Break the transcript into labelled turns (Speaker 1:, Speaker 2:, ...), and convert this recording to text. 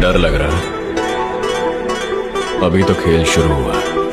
Speaker 1: डर लग रहा है? अभी तो खेल शुरू हुआ है।